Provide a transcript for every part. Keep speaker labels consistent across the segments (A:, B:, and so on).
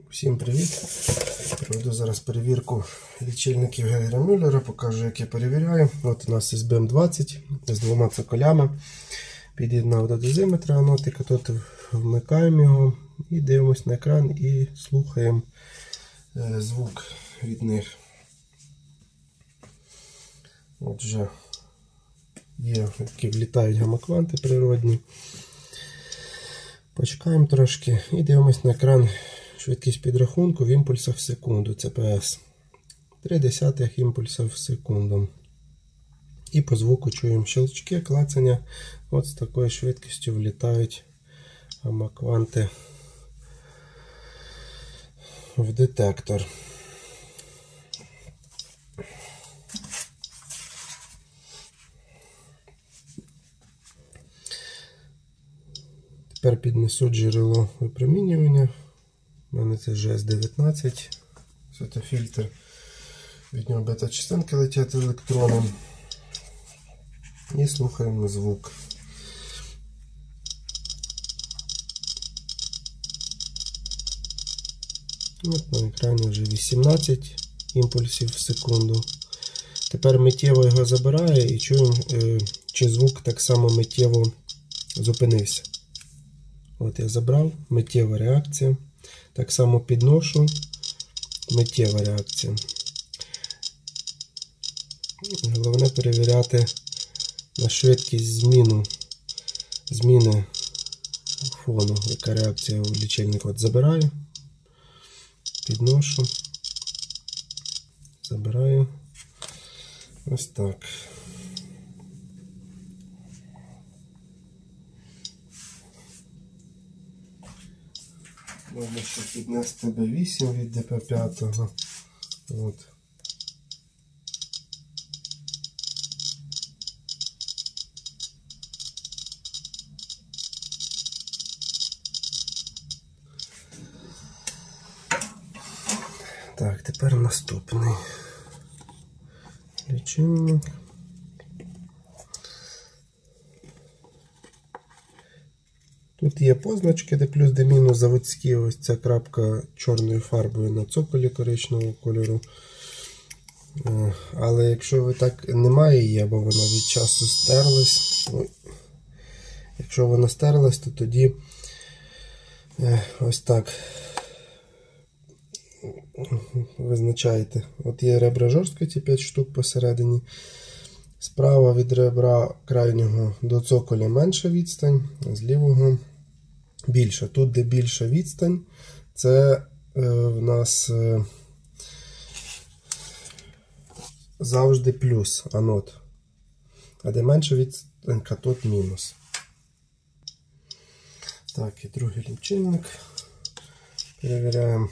A: Всім привіт! Проведу зараз перевірку лічильників Гейгера-Мюллера, покажу, як я перевіряю. От у нас SBM20 з двома цоколями. Під'єднав до дозиметра анотика, тут вмикаємо його і дивимося на екран і слухаємо звук від них. От вже є, які влітають гамма-кванти природні. Почекаємо трошки і дивимося на екран. Швидкість підрахунку в імпульсах в секунду, ЦПС. 0,3 імпульса в секунду. І по звуку чуємо щелчки, клацання. От з такою швидкістю влітають гамма-кванти в детектор. Тепер піднесу джерело випромінювання. У мене це GS19, світофільтр, від нього бета-частинки летять електрони. І слухаємо звук. От на екрані вже 18 імпульсів в секунду. Тепер миттєво його забирає і чуємо, чи звук так само миттєво зупинився. От я забрав, миттєва реакція. Так само підношу, миттєва реакція. Головне перевіряти на швидкість зміни фону, яка реакція у лічильнику. От забираю, підношу, забираю. Ось так. Можна ще піднести B8 від DP5. От. Так, тепер наступний лічильник. Тут є позначки, де плюс, де мінус, заводські. Ось ця крапка чорною фарбою на цоколі коричневого кольору. Але якщо ви так немає її, або вона від часу стерлась, якщо вона стерлась, то тоді ось так визначаєте. От є ребра жорсткості 5 штук посередині. Справа від ребра крайнього до цоколя менша відстань, а з лівого більша. Тут, де більша відстань, це в нас завжди плюс анод. А де менша відстань, катод мінус. Так, і другий лічильник. Перевіряємо.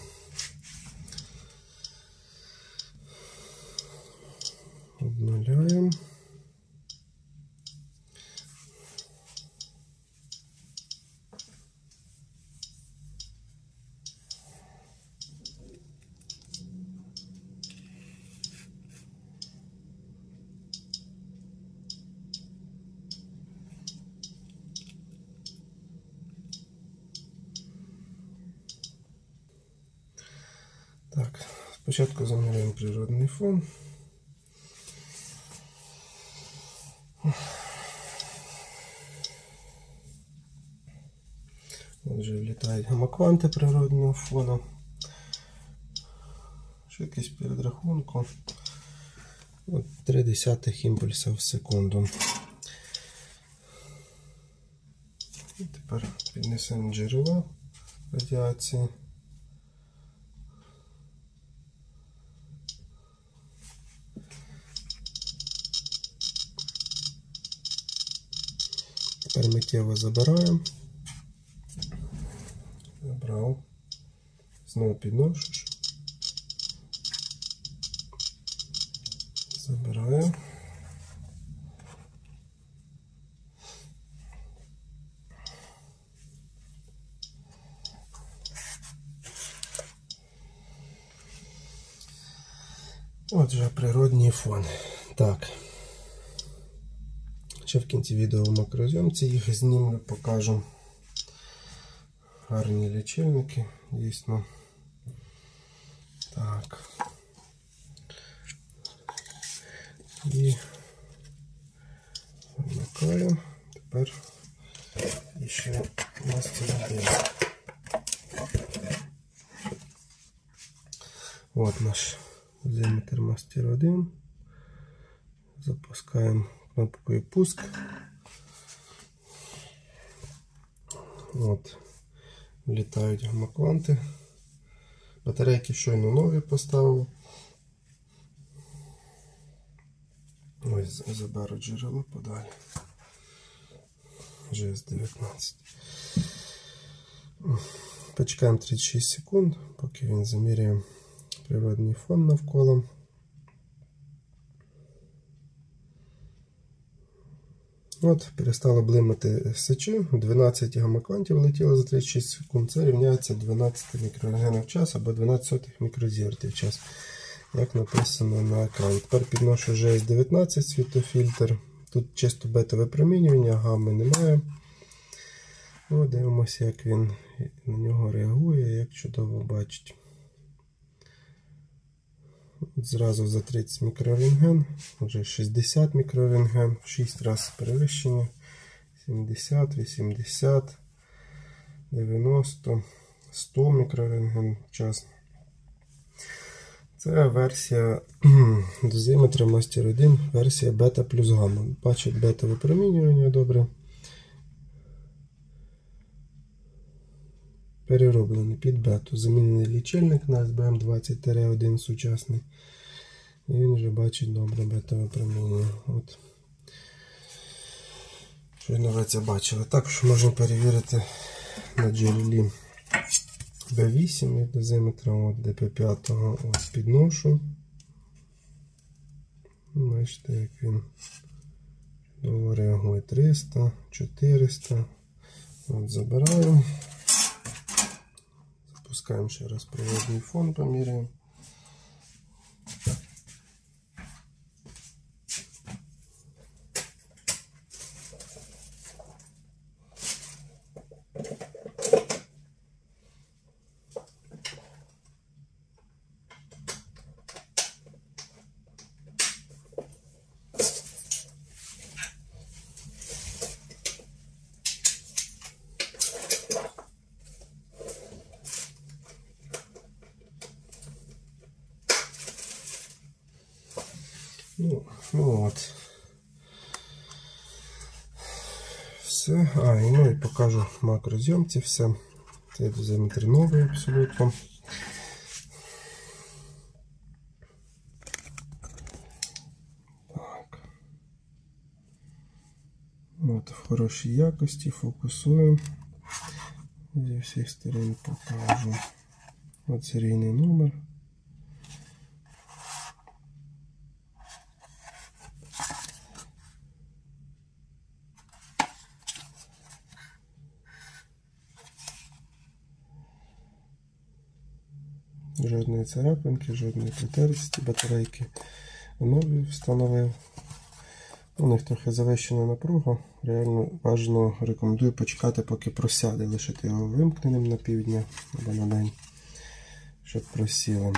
A: Обнуляємо. Так, спочатку заміряємо природний фон. Отже, влітають гамма-кванти природного фону. Швидкість підрахунку 0,3 імпульса в секунду. І тепер піднесемо джерело радіації. Тепер миттєво забираємо. Забрав. Знову підношу. Забираю. От вже природній фон. Так. Ще в кінці відео в макрозйомці їх знімлю, покажу. Гарні лічильники, дійсно І вмикаю. Тепер ще мастер 1. От наш дозиметр мастер 1. Запускаємо кнопкою пуск. От, влітають гамакванти. Батарейки щойно нові поставив. Ось заберу джерело подалі. GS19. Почекаємо 36 секунд, поки він заміряє природний фон навколо. От, перестало блимати сечі, 12 гамаквантів летіло за 36 секунд, це рівняється 12 мікрорентгенів в час або 12 мікрозівертів в час, як написано на екрані. Тепер підношу GS19 світофільтр, тут чисто бета випромінювання, гамми немає. О, дивимося, як він на нього реагує, як чудово бачить. Зразу за 30 мікрорентген, вже 60 мікрорентген, в 6 разів перевищення, 70, 80, 90, 100 мікрорентген в час. Це версія дозиметра Master 1, версія бета плюс гамма. Бачить бета випромінювання добре. Перероблений під бету. Замінений лічильник на SBM20-1 сучасний. І він вже бачить добре бетове проміння. От. Щойно ви це бачили. Також можна перевірити на джерелі B8 від дозиметра, от DP5 от підношу. Бачите, як він чудово реагує. 300, 400. От забираю. Запускаємо ще раз проводний фон, поміряємо. Ну от. Все. Ну і покажу в макрозйомці все. Цей дозиметр новий абсолютно. Так. От, в хорошій якості фокусую. Зі всіх сторон покажу. От серійний номер. Жодної царапинки, жодної протертості, батарейки нові встановив. У них трохи завищена напруга. Реально бажано рекомендую почекати, поки просяде, лишити його вимкненим на півдня або на день, щоб просіло.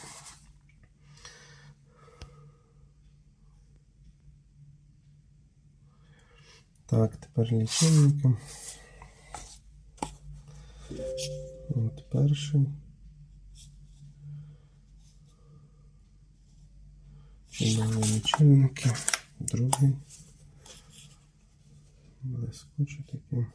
A: Так, тепер лічильники. От перший. Нові лічильники, другий, блискучий такий.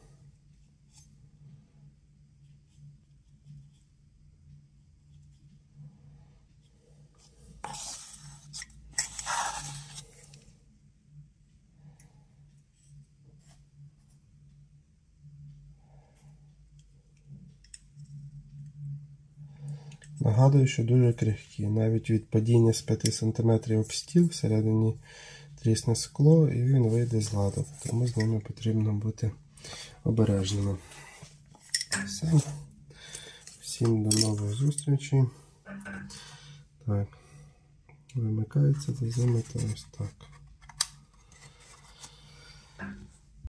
A: Нагадую, що дуже крихкі. Навіть від падіння з 5 см об стіл всередині трісне скло і він вийде з ладу. Тому з ними потрібно бути обережними. Все. Всім до нових зустрічей. Так, вимикається дозиметр ось так.